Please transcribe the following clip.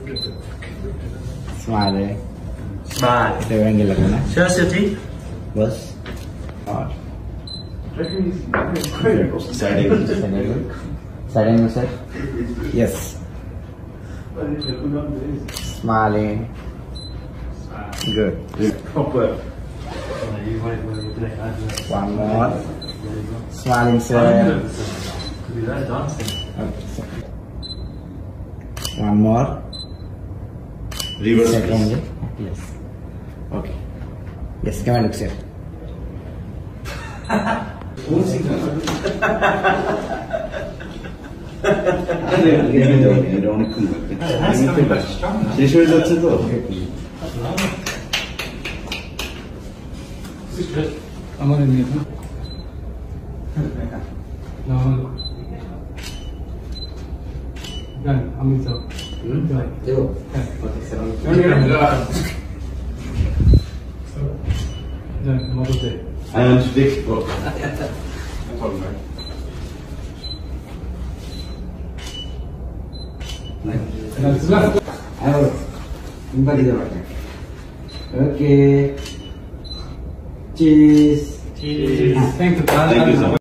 Smile. Smile. Show us your teeth. Bus. Or. Side angle. Side angle, sir. Yes. Smiling. Good. Proper. One more. Smiling, sir. Okay, sir. One more. Reverse. Second angle. Yes. Okay. Yes, come and look, sir. শেষ হয়ে যাচ্ছে তো আমাদের নিয়ে আমি যাও মদতে I want to take book. Okay. Cheese. Thank you.